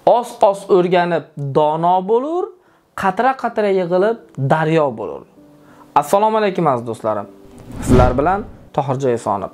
Oz o'rganib dono bo'lur, qatra-qatra yig'ilib daryo bo'lur. Assalomu alaykum aziz do'stlarim. Sizlar bilan Tohirjon Esonov.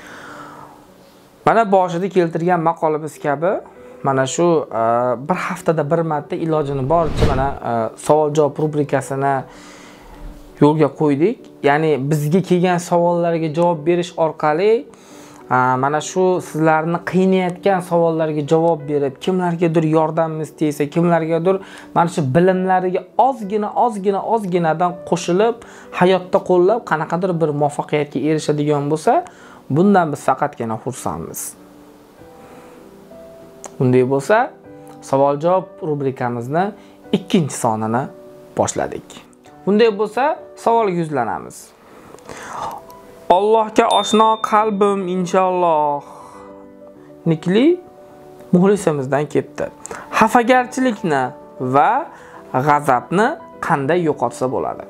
Mana boshida keltirgan maqolamiz kabi, mana shu bir haftada bir marta ilojini boricha mana savol-javob rubrikasini yo'lga qo'ydik. Ya'ni bizga kelgan savollarga javob berish orqali mana shu sizlarni qiynayotgan savollarga javob berib, kimlargadir yordamimiz tegsa, kimlargadir mana shu bilimlariga ozginadan qo'shilib, hayotda qo'llab, qanaqadir bir muvaffaqiyatga erishadigan bo'lsa, bundan biz faqatgina xursandmiz. Bunday bo'lsa, savol-javob rubrikamizni 2-sonini boshladik. Bunday bo'lsa, savolga yuzlanamiz. Allohga oshno qalbim inshaalloh nikli muxlisimizdan ketdi. Xafagarchilikni va g'azabni qanday yo'qotsa bo'ladi?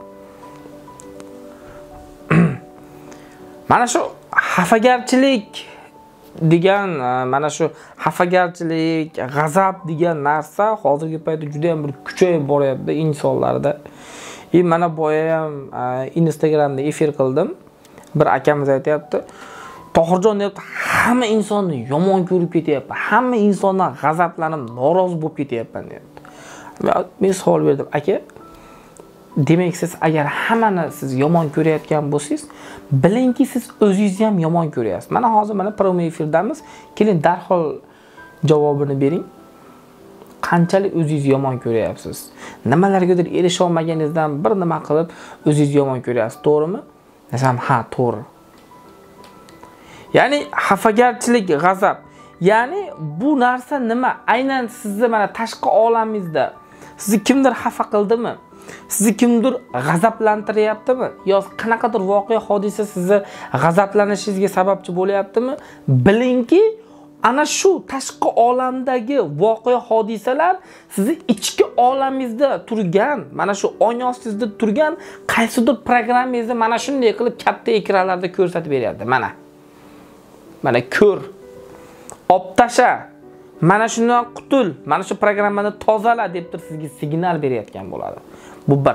Mana shu xafagarchilik degan, mana shu xafagarchilik, g'azab degan narsa hozirgi paytda juda ham bir kuchayib boryapti insonlarda. Mana boya ham Instagramda efir qildim. Bir akamiz aytayapti, Tohirjon deyapti, hamma insonni yomon ko'rib ketyapman, hamma insondan g'azablanib, norozi bo'lib ketyapman deyapti. Men savol berdim, aka, demak siz agar hammani siz yomon ko'rayotgan bo'lsangiz, bilingki siz o'zingizni ham yomon ko'ryapsiz. Mana hozir mana promo efirdamiz. Keling darhol javobini bering. Qanchalik o'zingizni yomon ko'ryapsiz? Nimalargadir erisha olmaganingizdan bir nima qilib o'zingizni yomon ko'ryapsiz, to'g'rimi? Desam, ha, to'g'ri. Ya'ni xafagarchilik, g'azab. Ya'ni bu narsa nima? Aynan sizni mana tashqi olamingizda sizni kimdir xafa qildimi? Sizni kimdir g'azablantiryaptimi? Yoki qanaqadir voqea, hodisa sizni g'azablanishingizga sababchi bo'layaptimi? Bilingki, ana shu tashqi olamdagi voqea, hodisalar sizni ichki olamingizda turgan, mana shu oyna ostingizda turgan qaysidir programmangizni mana shunday qilib katta ekranlarda ko'rsatib beryapti. Mana ko'r. Optasha. Mana shundan qutul. Mana shu programmani tozala deb turib sizga signal berayotgan bo'ladi. Bu bir.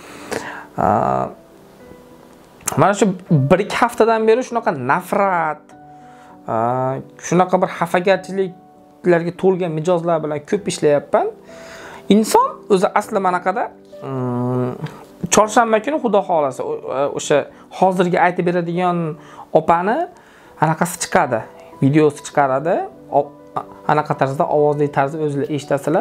Mana shu 1-2 haftadan beri shunaqa nafrat, shunaqa bir xafagarchiliklarga to'lgan mijozlar bilan ko'p ishlayapman. Inson o'zi asli manaqada chorshanba kuni xudo xolasa o'sha hozirgi aytib beradigan opani anaqasi chiqadi, videosi chiqaradi. Anaqa tarzda ovozli tarzda o'zingizlar eshitasizlar.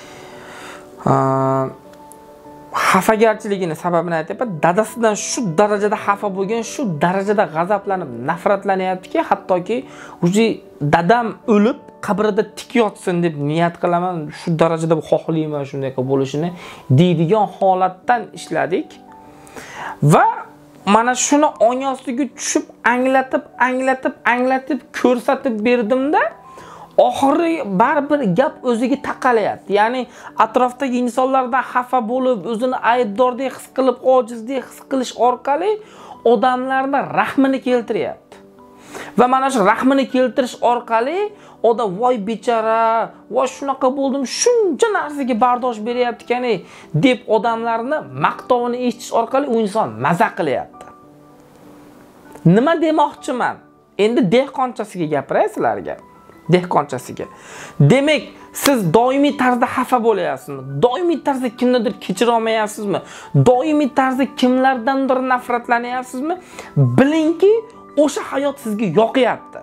Xafagarchiligini sababini aytayapman. Dadasidan shu darajada xafa bo'lgan, shu darajada g'azablanib, nafratlanyaptiki, hattoki o'zi dadam o'lib qabrida tik yotsin deb niyat qilaman, shu darajada xohlayman shunday bo'lishini deydigan holatdan ishladik. Va mana shuni o'ng ostiga tushib anglatib ko'rsatib berdimda, oxiri baribir gap o'ziga taqalayapti. Ya'ni atrofdagi insonlardan xafa bo'lib, o'zini aybdordek his qilib, ojizdek his qilish orqali odamlarga rahmini keltiryapti. Va mana shu rahmini keltirish orqali odam voy bechara, voy shunaqa bo'ldim, shuncha narsaga bardosh beryapti ekan deb odamlarni maqtovini eshitish orqali u inson maza qilyapti. Nima demoqchiman? Endi dehqonchasiga gapiray sizlarga. Dehqonchasiga. Demak, siz doimiy tarzda xafa bo'layapsizmi? Doimiy tarzda kimnidir kechira olmayapsizmi? Doimiy tarzda kimlardandir nafratlanyapsizmi? Bilingki, o'sha hayot sizga yoqyapti.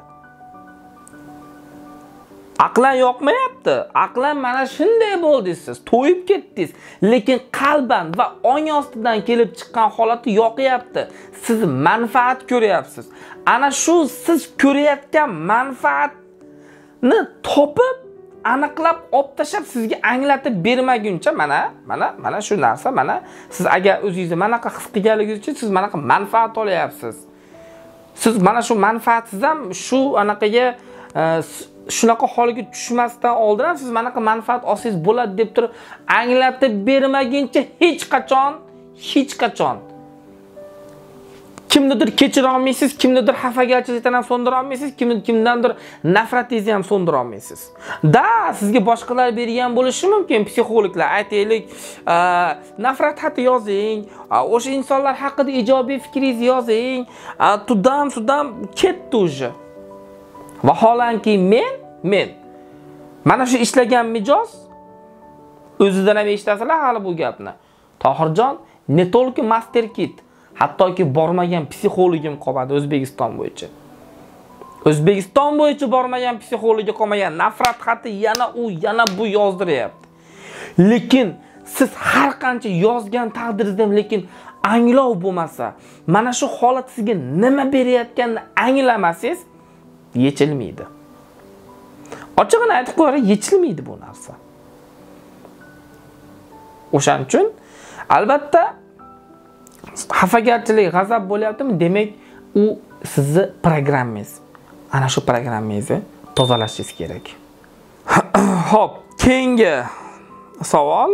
Aqlan yoqmayapti. Aqlan mana shunday bo'ldingiz siz, to'yib ketdingiz, lekin qalban va ong ostidan kelib chiqqan holati yoqyapti. Siz manfaat ko'ryapsiz. Ana shu siz ko'rayotgan manfaatni topib, aniqlab olib tashab sizga anglatib bermaguncha mana shu narsa, mana siz agar o'zingizni manaqa his qilganligingiz uchun siz manaqa manfaat olyapsiz. Siz mana shu manfaatsiz ham shu anaqaga shunaqa holga tushmasdan oldin ham siz manaqa manfaat olsangiz bo'ladi deb turib anglatib bermaguncha hech qachon kimnidir kechira olmaysiz, kimnidir xafagarchilikdan ham so'ndira olmaysiz, kimdandir nafratingizni ham so'ndira olmaysiz. Da, sizga boshqalar bergan bo'lishi mumkin, psixologlar. Aytaylik, nafrat xati yozing, o'sha insonlar haqida ijobiy fikringizni yozing. Tudam ketdi o'sha. Vaholanki men mana shu ishlagan mijoz o'zidan ham eshitasizlar hali bu gapni. Tohirjon, ne tolki master kit, hattoki bormagan psixologim qolmadi O'zbekiston bo'yicha. O'zbekiston bo'yicha bormagan psixologi qolmagan. Nafrat xati yana bu yozdiryapti. Lekin siz har qancha yozgan taqdiringizda lekin anglov bo'lmasa, mana shu holat sizga nima berayotganini anglamasangiz, yechilmaydi. Ochig'ini aytib qo'yaman, yechilmaydi bu narsa. O'shaning uchun albatta xafagarchilik, g'azab bo'lyaptimi? Demak, u sizni programmangiz. Ana shu programmangizni tozalashingiz kerak. Xo'p, keyingi savol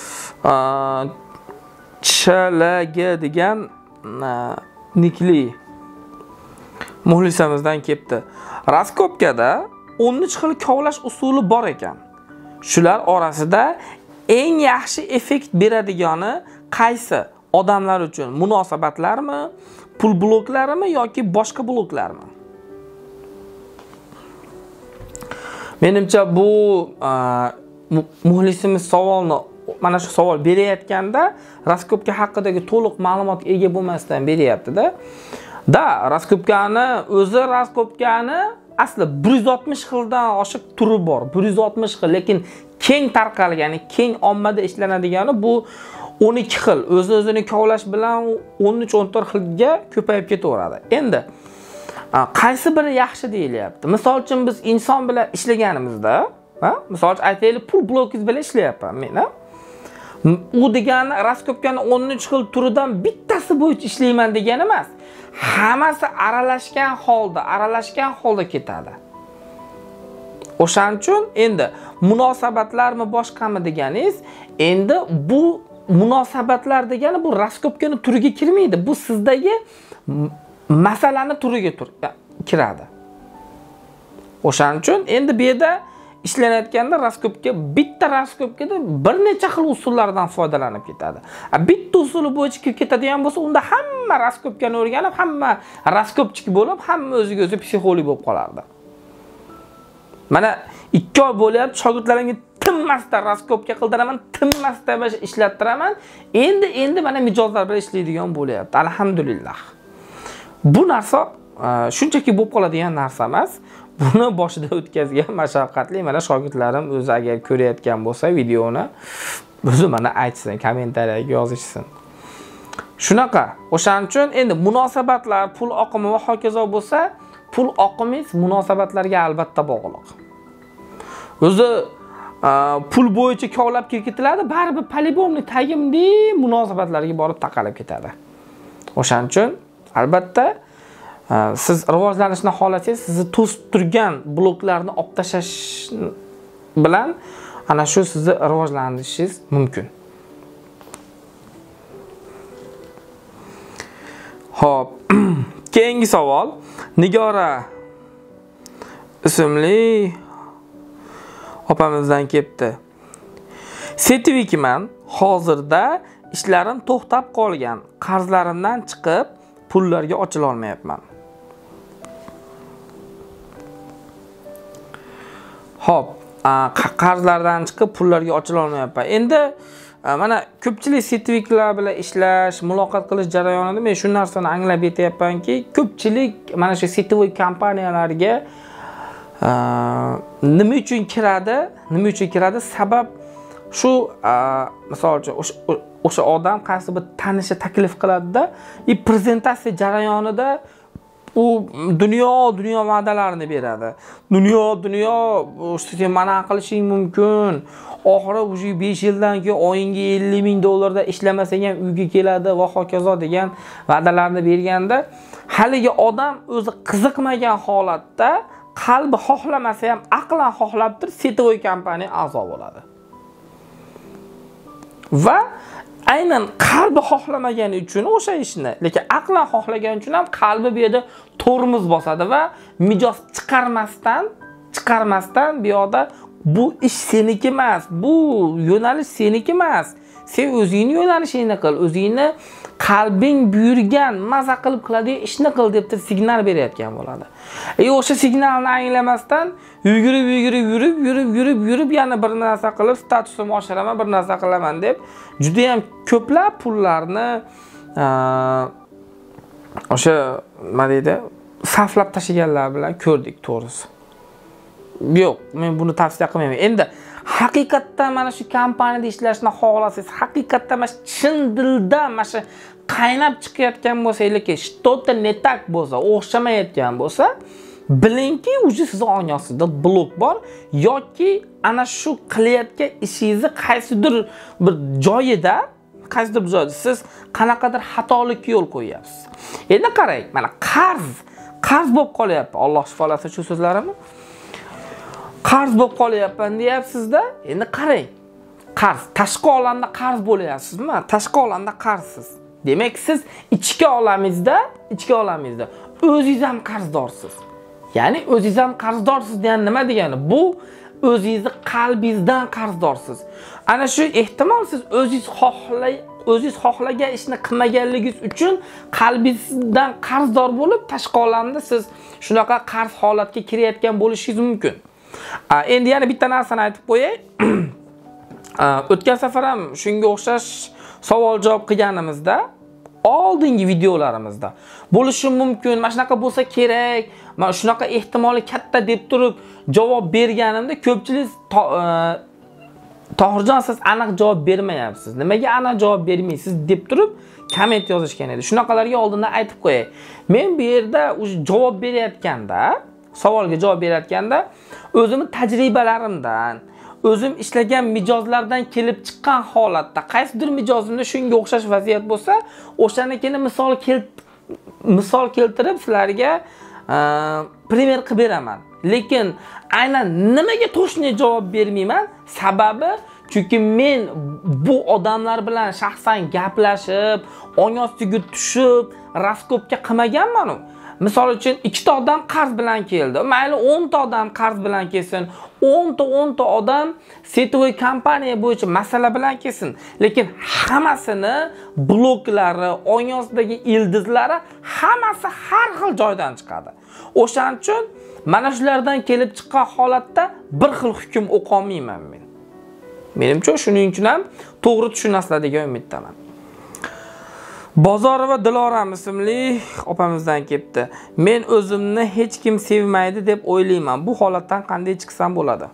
Chalaga degan nikli muxlisamizdan kelibdi. Raskopkada 13 xil kovlash usuli bor ekan. Shular orasida eng yaxshi effekt beradigani qaysi? Odamlar uchun munosabatlarmi, pul bloklarimi yoki boshqa bloklarmi? Menimcha bu muxlisimiz savolni mana shu savol berayotganda raskopka haqidagi to'liq ma'lumot ega bo'lmasdan beryapti-da. Raskopkani asli 160 xildan oshiq turi bor. 160 xil, lekin keng tarqalgan, keng ommada ishlanadigani bu 12 xil. O'zini kovlash bilan 13-14 xilga ko'payib ketaveradi. Endi qaysi biri yaxshi deyilyapti? Misol uchun biz inson bilan ishlaganimizda, misol uchun aytaylik, pul blokingiz bilan ishlayapman men, u degani raskopkani 13 xil turidan bittasi bo'yicha ishlayman degani emas. Hammasi aralashgan holda ketadi. O'shaning uchun endi munosabatlarmi boshqami deganingiz, endi bu munosabatlar degani bu raskopkani turiga kirmaydi. Bu sizdagi masalani turiga kiradi. O'shaning uchun endi bu yerda ishlanayotganda bitta raskopkada bir necha xil usullardan foydalanib ketadi. Bitta usuli bo'yicha kirib ketadigan bo'lsa, unda hamma raskopkani o'rganib, hamma raskopchik bo'lib, hamma o'ziga o'zi psixolog bo'lib qolardi. Mana 2 oy bo'lyapti, shogirdlarimga tinmasdan raskopka qildiraman, tinmasdan ishlattiraman. Endi mana mijozlar bilan ishlaydigan bo'lyapti. Alhamdulillah. Bu narsa shunchaki bo'lib qoladigan narsa emas. Buni boshida o'tkazgan mashaqqatli mana shogirdlarim o'zi agar ko'rayotgan bo'lsa videoni, o'zi mana aytsin, kommentariyaga yozishsin. Shunaqa. O'shaning uchun endi munosabatlar, pul oqimi va hokazo bo'lsa, pul oqimingiz munosabatlarga albatta bog'liq. O'zi pul bo'yicha kovlab kirgitiladi, baribir polibomni tagimli munosabatlarga borib taqalib ketadi. O'shaning uchun albatta siz rivojlanishni xohlasangiz, sizni to'sib turgan bloklarni olib tashlash bilan ana shu sizni rivojlanishingiz mumkin. Xo'p, keyingi savol Nigora ismli opamizdan kelibdi. Setvikman, hozirda ishlarim to'xtab qolgan, qarzlarimdan chiqib pullarga ochila olmayapman. Xo'p, qarzlardan chiqib pullarga ochila olmayapman. Endi mana ko'pchilik setviklar bilan ishlash, muloqot qilish jarayonida men shu narsani anglab yetyapmanki, ko'pchilik mana shu setvik kompaniyalarga nima uchun kiradi? Sabab shu misol uchun o'sha odam qaysi bir tanishi taklif qiladi-da, prezentatsiya jarayonida u dunyo va'dalarini beradi. Dunyo sen mana qilishing mumkin. Oxiri o'sha 5 yildan keyin oyinga 50 ming dollarda ishlamasang ham uyga keladi va hokazo degan va'dalarni berganda, haligi odam o'zi qiziqmagan holatda, qalbi xohlamasa ham aqlan xohlabdir, setovoy kompaniya a'zo bo'ladi. Va aynan qalbi xohlamagani uchun o'sha ishni, lekin aqlan xohlagan uchun ham qalbi bu yerda tormoz bosadi va mijoz chiqarmasdan bu yoqda bu ish seniki emas, bu yo'nalish seniki emas. Sen o'zingni yo'nalishingni qil, o'zingni qalbing buyurgan, maza qilib qiladigan ishni qil deb signal berayotgan bo'ladi. O'sha signalni anglamasdan yurib yana bir narsa qilib, statusimni oshiraman, bir narsa qilaman deb juda ham ko'plab pullarni o'sha nima deydi, sarflab tashlaganlar bilan ko'rdik, to'g'risi. Yo'q, men buni tavsiya qilmayman. Endi haqiqatdan mana shu kompaniyada ishlashni xohlasangiz, haqiqatdan mana chin dildan mana shu qaynab chiqayotgan bo'lsa, lekin что-то не так bo'lsa, o'xshamayotgan bo'lsa, bilingki, uje sizning ongingizda blok bor yoki ana shu qilayotgan ishingizni qaysidir bir joyida siz qanaqadir xatolikka yo'l qo'yyapsiz. Endi qarang, mana qarz bo'lib qolyapti. Alloh shifolasin shu so'zlarimni. Qarz bo'lib qolyapman deyapsiz-da. Endi qarang. Qarz, tashqi olamda qarz bo'lyapsizmi? Tashqi olamda qarzsiz. Demak, siz ichki olamingizda o'zingiz ham qarzdorsiz. Ya'ni o'zingiz ham qarzdorsiz degan nima degani? Bu o'zingizni qalbingizdan qarzdorsiz. Ana shu ehtimol siz o'zingiz xohlagan ishni qilmaganligingiz uchun qalbingizdan qarzdor bo'lib, tashqi olamda siz shunaqa qarz holatga kirayotgan bo'lishingiz mumkin. Endi yana bitta narsani aytib qo'yay. O'tgan safar ham shunga o'xshash savol-javob qilganimizda, oldingi videolarimizda bo'lishi mumkin, mana shunaqa bo'lsa kerak, mana shunaqa ehtimoli katta deb turib javob berganimda ko'pchilik Tohirjon, siz aniq javob bermayapsiz. Nimaga aniq javob bermaysiz deb turib komment yozishgan edi. Shunaqalarga oldindan aytib qo'yay. Men bu yerda javob berayotganda, savolga javob berayotganda o'zimning tajribalarimdan, o'zim ishlagan mijozlardan kelib chiqqan holatda qaysidir mijozimda shunga o'xshash vaziyat bo'lsa, o'shanikini misol keltirib sizlarga primer qilib beraman. Lekin aynan nimaga to'shni javob bermayman? Sababi, chunki men bu odamlar bilan shaxsan gaplashib, ong ostiga tushib, raskopka qilmaganman. Misol uchun 2 ta odam qarz bilan keldi. Mayli 10 ta odam qarz bilan kelsin, 10 ta odam setovoy kompaniya bo'yicha masala bilan kelsin. Lekin hammasini bloklari, ong ostidagi ildizlari hammasi har xil joydan chiqadi. O'shaning uchun mana shulardan kelib chiqqan holatda bir xil hukm o'qolmayman men. Menimcha shuning uchun ham to'g'ri tushunasizlar degan umiddaman. Bozor va Diloram ismli opamizdan kelibdi. Men o'zimni hech kim sevmaydi deb o'ylayman. Bu holatdan qanday chiqsam bo'ladi?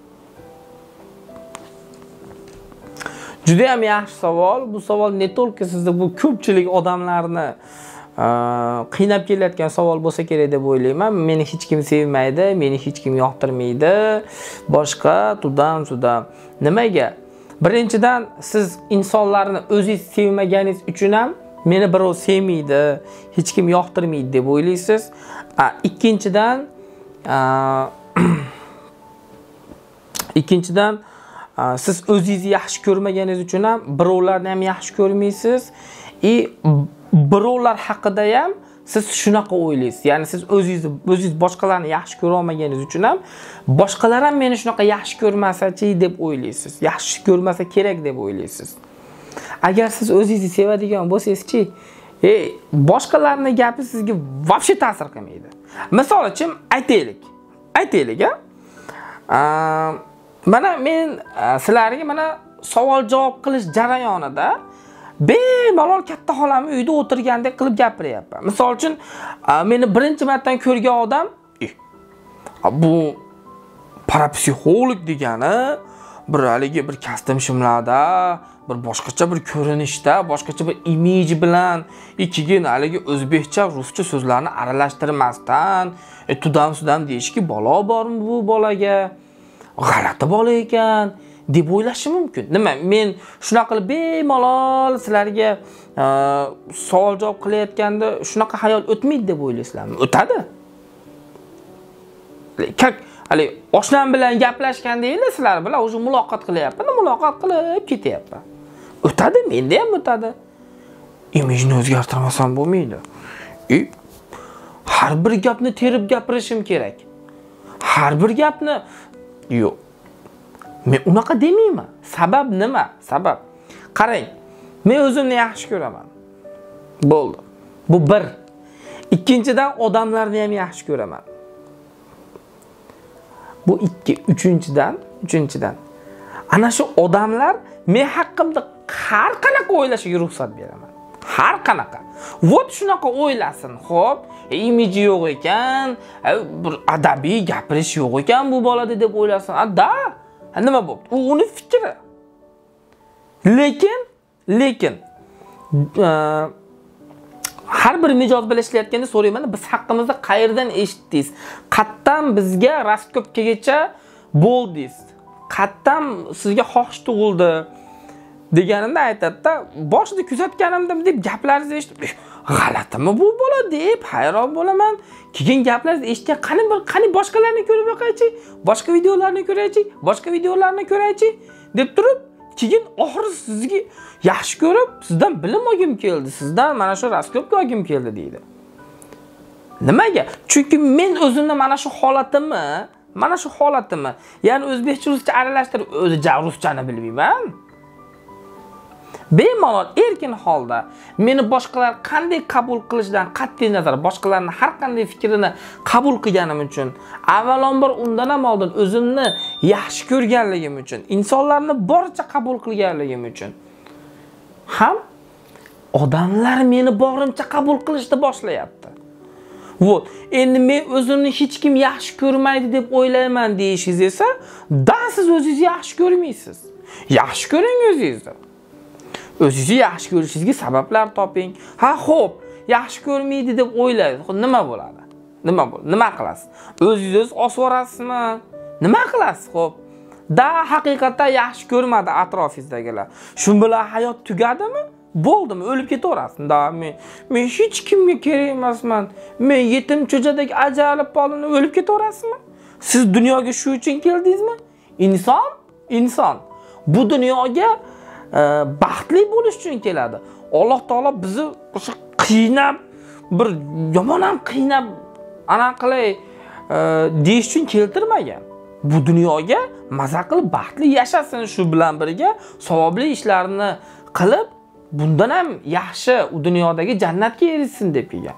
Juda ham yaxshi savol. Bu savol ne to'lki sizni bu ko'pchilik odamlarni qiynab kelayotgan savol bo'lsa kerak deb o'ylayman. Meni hech kim sevmaydi, meni hech kim yoqtirmaydi. Boshqa tudam. Nimaga? Birinchidan, siz insonlarni o'zingiz sevmaganingiz uchun ham meni birov sevmaydi, hech kim yoqtirmaydi deb o'ylaysiz. Ikkinchidan, siz o'zingizni yaxshi ko'rmaganingiz uchun ham birovlarni ham yaxshi ko'rmaysiz. Birovlar haqida ham siz shunaqa o'ylaysiz. Ya'ni siz o'zingiz boshqalarni yaxshi ko'ra olmaganingiz uchun ham boshqalar ham meni shunaqa yaxshi ko'rmasa-chi deb o'ylaysiz. Yaxshi ko'rmasa kerak deb o'ylaysiz. Agar siz o'zingizni sevadigan bo'lsangiz-chi, boshqalarning gapi sizga vobshe ta'sir qilmaydi. Misol uchun aytaylik, mana men sizlarga mana savol-javob qilish jarayonida bemalol katta xolamning uyida o'tirgandek qilib gapiryapman. Misol uchun, meni birinchi marta ko'rgan odam, bu parapsixolog degani bir kostyum shimlarda, bir boshqacha bir ko'rinishda, boshqacha bir imij bilan ikkiga haligi o'zbekcha, ruscha so'zlarni aralashtirmasdan, tudam deyishki, bola bormi bu bolaga? G'alati bola ekan deb o'ylashi mumkin. Nima? Men shunaqa qilib bemalol sizlarga savol-javob qilayotganda shunaqa hayol o'tmaydi deb o'ylaysizlarmi? O'tadi. Hali oshnam bilan gaplashganda sizlar bilan o'sha muloqot qilyapman, muloqot qilib ketyapman. O'tadi, menda ham o'tadi. Imijni o'zgartirmasam bo'lmaydi. Har bir gapni terib gapirishim kerak. Har bir gapni yo'q. Men unaqa demayman. Sabab nima? Sabab. Qarang, men o'zimni yaxshi ko'raman. Bo'ldi. Bu bir. Ikkinchidan odamlarni ham yaxshi ko'raman. Bu ikki. Uchinchidan. Ana shu odamlar men haqqimda har qanaqa o'ylashiga ruxsat beraman. Har qanaqa. Vot shunaqa o'ylasin. Xo'p, imiji yo'q ekan, bir adabiy gapirish yo'q ekan bu bolada deb o'ylasin. Nima bo'pti? U uni fikri. Lekin har bir mijoz bilan ishlayotganda so'rayman, biz haqqimizda qayerdan eshitdingiz? Qattan bizga raskopkagacha bo'ldingiz? Qattan sizga xohish tug'ildi? Deganimda aytadi-da, boshida kuzatganimda deb gaplaringizni eshitib, g'alatimi bu bola deb hayron bo'laman. Keyin gaplaringizni eshitgan qani boshqalarni ko'rib yo'qaychi, boshqa videolarni ko'raychi deb turib, keyin oxiri sizga yaxshi ko'rib, sizdan bilim olgim keldi, sizdan mana shu raskopka olgim keldi deydi. Nimaga? Chunki men o'zimni mana shu holatimni, ya'ni o'zbekcha ruscha aralashtirib, o'zi ruschani bilmayman. Bemalol erkin holda meni boshqalar qanday qabul qilishidan qat'iy nazar, boshqalarning har qanday fikrini qabul qilganim uchun, avvalambor undan ham oldin o'zimni yaxshi ko'rganligim uchun, insonlarni boricha qabul qilganligim uchun ham odamlar meni borimcha qabul qilishni boshlayapti. Vot, endi men o'zimni hech kim yaxshi ko'rmaydi deb o'ylayman deyishingiz esa, siz o'zingizni yaxshi ko'rmaysiz. Yaxshi ko'ring o'zingizni. O'zingizni yaxshi ko'rishingizga sabablar toping. Xo'p, yaxshi ko'rmaydi deb o'ylaysiz. Nima bo'ladi? Nima qilasiz? O'zingiz osib yorasizmi? Nima qilasiz? Xo'p, haqiqatdan yaxshi ko'rmadi atrofingizdagilar. Shu bilan hayot tugadimi? Bo'ldimi? O'lib ketaverasiz. Men hech kimga kerak emasman. Men yetim cho'jadek ajalib qoldim, o'lib ketaverasizmi? Siz dunyoga shu uchun keldingizmi? Inson bu dunyoga baxtli bo'lish uchun keladi. Alloh taolo bizni o'sha qiynab, bir yomon ham qiynab, ana qilay deyish uchun keltirmagan. Bu dunyoga maza qilib baxtli yashasin, shu bilan birga savobli ishlarni qilib, bundan ham yaxshi u dunyodagi jannatga erishsin deb kelgan.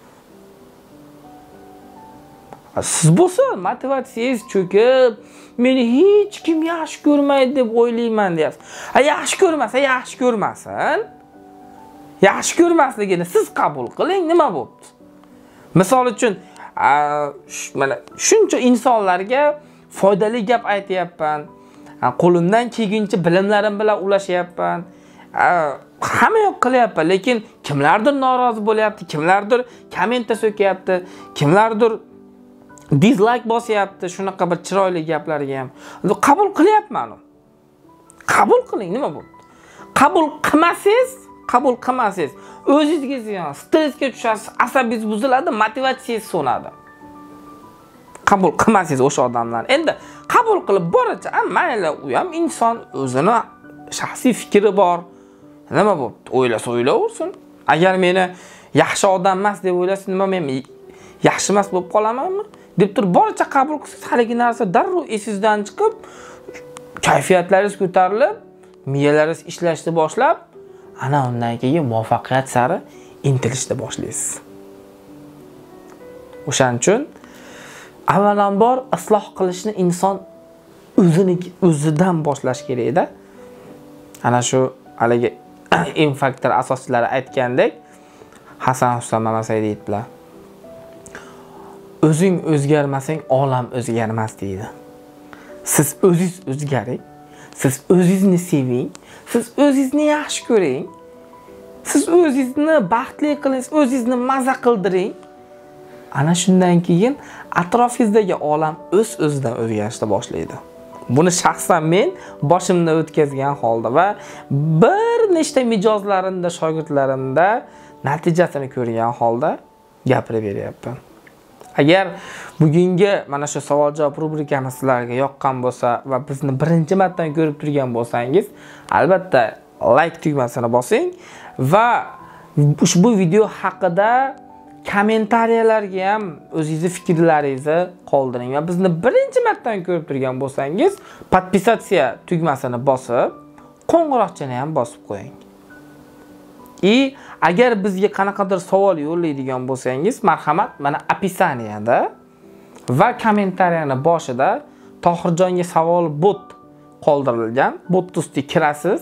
Siz bo'lsa motivatsiyangiz cho'kib, meni hech kim yaxshi ko'rmaydi deb o'ylayman deyapsiz. Yaxshi ko'rmasin. Yaxshi ko'rmasligini siz qabul qiling, nima bo'pti? Misol uchun, mana shuncha insonlarga foydali gap aytayapman. Qo'limdan kelguncha bilimlarim bilan ulashyapman. Hamma yoq qilyapman, lekin kimlardir norozi bo'lyapti, kimlardir kommentda so'kyapti, kimlardir dislike bosyapti, shunaqa bir chiroyli gaplarga ham. Qabul qilyapman uni. Qabul qiling, nima bo'ldi? Qabul qilmasangiz, o'zingizga ziyon, stressga tushasiz, asabingiz buziladi, motivatsiyangiz so'nadi. Qabul qilmasangiz o'sha odamlarni. Endi qabul qilib boricha, mayli, u ham inson, o'zini shaxsiy fikri bor. Nima bo'ldi? O'ylasa o'ylaversin. Agar meni yaxshi odam emas deb o'ylasa, nima men yaxshi emas bo'lib qolamanmi? deb turib boricha qabul qilsangiz, haligi narsa darrov esingizdan chiqib, kayfiyatlaringiz ko'tarilib, miyalaringiz ishlashni boshlab, ana undan keyin muvaffaqiyat sari intilishni boshlaysiz. O'shaning uchun avvalambor isloh qilishni inson o'zidan boshlash kerak-da. Ana shu haligi faktor asoschilari aytgandek, Hasan Husan Mamasay deydilar. O'zing o'zgarmasang, olam o'zgarmas deydi. Siz o'zingiz o'zgaring, siz o'zingizni seving, siz o'zingizni yaxshi ko'ring, siz o'zingizni baxtli qiling, o'zingizni maza qildiring. Ana shundan keyin atrofingizdagi olam o'z-o'zidan o'zgarishni boshlaydi. Buni shaxsan men boshimdan o'tkazgan holda va bir nechta mijozlarimda, shogirdlarimda natijasini ko'rgan holda gapirib beryapman. Agar bugungi mana shu savol-javob rubrikamiz sizlarga yoqqan bo'lsa va bizni birinchi marta ko'rib turgan bo'lsangiz, albatta like tugmasini bosing va ushbu video haqida kommentariyalarga ham o'zingizni fikrlaringizni qoldiring va bizni birinchi martadan ko'rib turgan bo'lsangiz, podpisatsiya tugmasini bosib, qo'ng'iroqchani ham bosib qo'ying. Agar bizga qanaqadir savol yo'llaydigan bo'lsangiz, marhamat, mana opisaniyada va kommentariyani boshida Tohirjonga savol bot qoldirilgan. Bot ustiga kirasiz.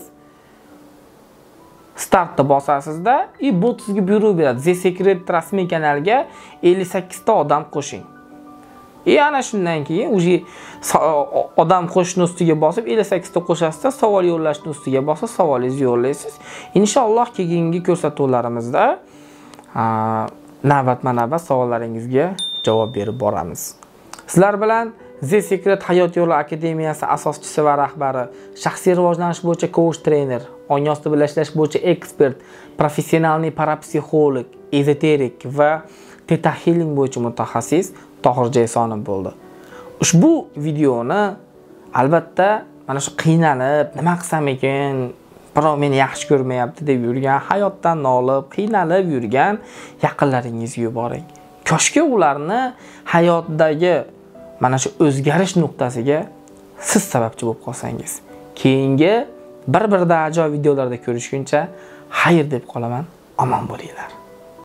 Startni bosasizda, bot sizga buyruq beradi. The Secret rasmiy kanalga 58 ta odam qo'shing. Ana shundan keyin o'zi odam qo'shishni ustiga bosib 58 ta qo'shasizda, savol yo'llashni ustiga bosib savolingizni yo'llaysiz. Inshaalloh keyingi ko'rsatuvlarimizda navbatma-navbat savollaringizga javob berib boramiz. Sizlar bilan The Secret Hayot Yo'li Akademiyasi asoschisi va rahbari, shaxsiy rivojlanish bo'yicha coach trener, ong osti bilan ishlash bo'yicha ekspert, professionalniy parapsixolog, ezoterik va theta healing bo'yicha mutaxassis Tohirjon Esonov bo'ldi. Ushbu videoni albatta mana shu qiynalib, nima qilsam ekan, birov meni yaxshi ko'rmayapti deb yurgan, hayotdan nolib, qiynalib yurgan yaqinlaringizga yuboring. Koshki ularni hayotdagi mana shu o'zgarish nuqtasiga siz sababchi bo'lib qolsangiz. Keyingi bir-birda ajoyib videolarda ko'rishguncha xayr deb qolaman. Omon bo'linglar.